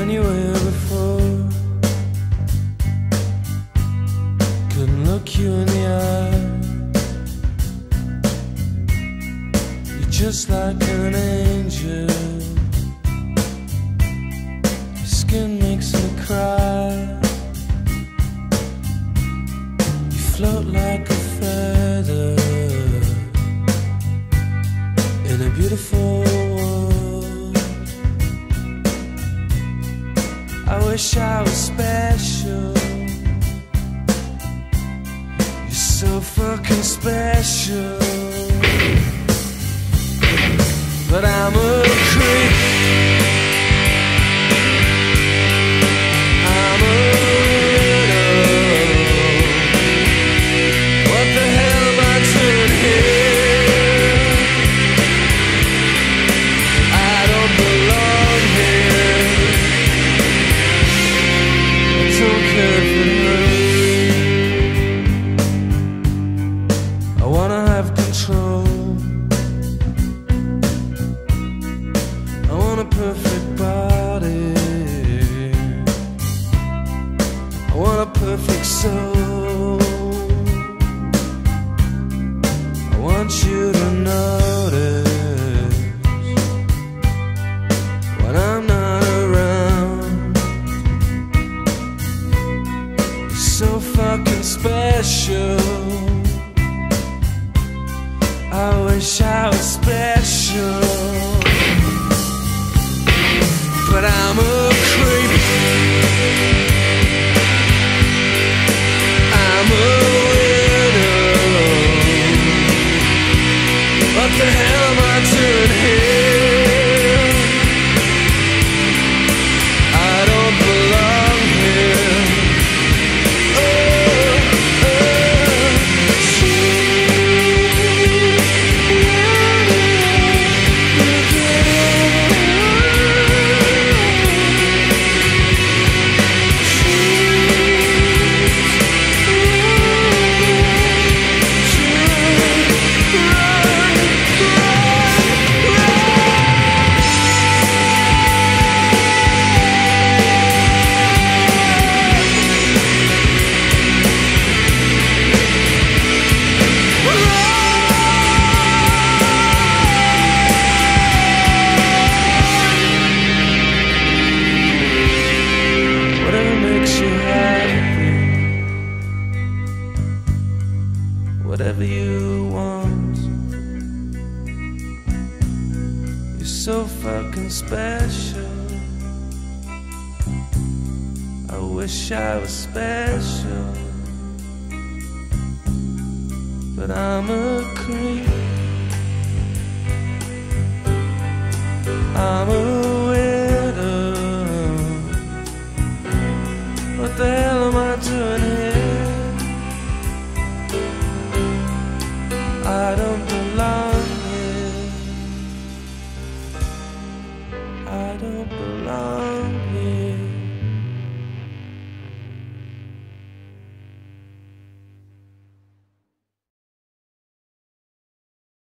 anywhere before. Couldn't look you in the eye. You're just like an angel. Your skin makes me cry. You float like a feather in a beautiful world. I wish I was special. You're so fucking special. But I'm a creep. I'm a weirdo. What the hell am I doing here? I don't belong here. I don't care if it hurts. I wanna have control. I want a perfect body. I want a perfect soul. I want you to notice when I'm not around. You're so fucking special. I wish I was special. But I'm a creep. I'm a weirdo. What the hell am I doing here? I don't belong here. Whatever you want. You're so fucking special. I wish I was special. But I'm a creep.